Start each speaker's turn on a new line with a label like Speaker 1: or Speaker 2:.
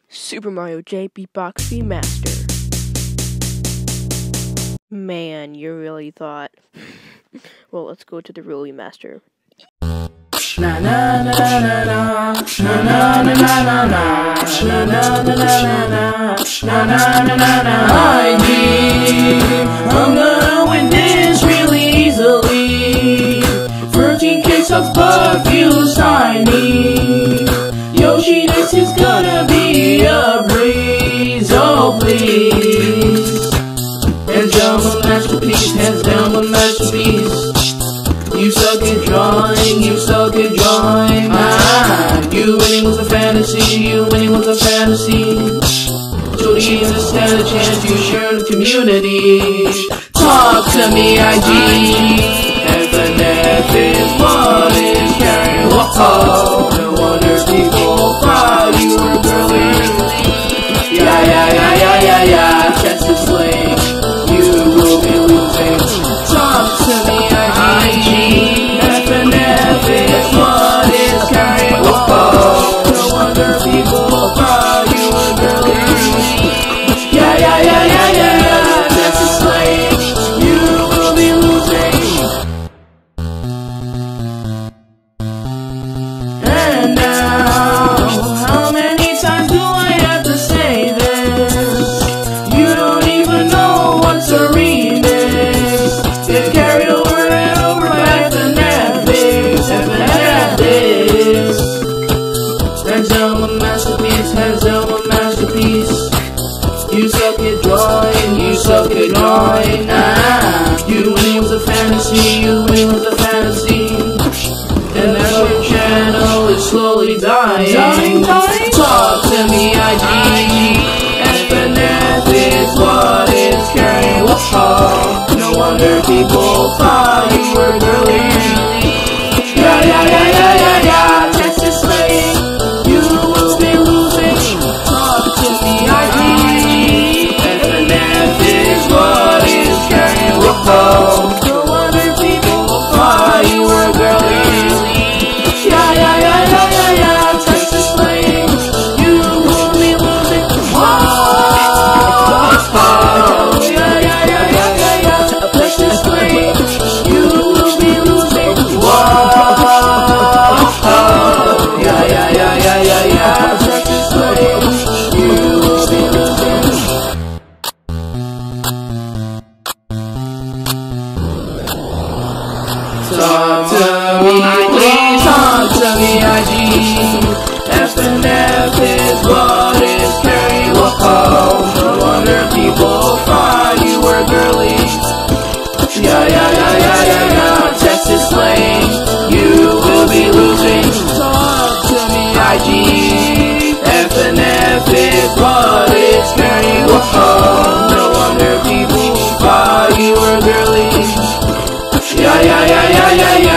Speaker 1: Super Mario J Beatbox Remastered. Man, you really thought. Well, let's go to the real remaster.
Speaker 2: Na na na na na na na na na na na I'm gonna win this really easily. 13 cakes of perfume I need. Yoshi, this is gonna be a breeze, oh please. Hands down my masterpiece, hands down my masterpiece. You suck at drawing, you suck at drawing. You winning was a fantasy, you winning was a fantasy. So to Jesus stand a chance, you share the community. Talk to me, IG. FNF is what is carrying. Whoa, no wonder people thought you were girly. Yeah, that's the sling. You will be losing. Talk to me, IG. FNF is what is carrying. Whoa, no wonder people thought you were girly. Yeah, that's the sling. You will be losing. And now, how many times do I have to say this? You don't even know what's a remix. Get carried over and over by the Netflix. Hands down my masterpiece, hands down my masterpiece. You suck at drawing, you suck at drawing. You winning was a fantasy, you winning was a fantasy. And now your channel is slowly dying. Talk to me, IG. FNF is what is carrying. Whoa, no wonder people thought you were girly. Yeah, Texas Slay. You will be losing. Talk to me, IG. FNF is what is carrying. Whoa, no wonder people thought you were girly. Yeah, Texas Slay. You will be losing. Whoa, yeah, Texas Slay. You will be losing. Whoa, yeah, Texas Slay. You will be losing. Talk to me, please talk to me, IG. FNF is what is carrying. Whoa, no wonder people thought you were girly. Yeah, Texas Slay. You will be losing. Talk to me, IG. FNF is what is carrying. Whoa, no wonder people thought you were girly. Yeah,